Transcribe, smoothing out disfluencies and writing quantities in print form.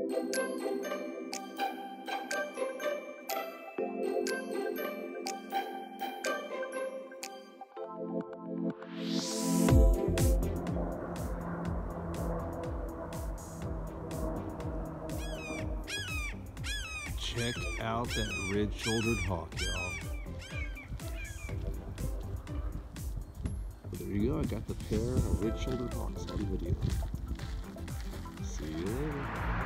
Check out that red-shouldered hawk, y'all. There you go, I got the pair of red-shouldered hawks on video. See you later.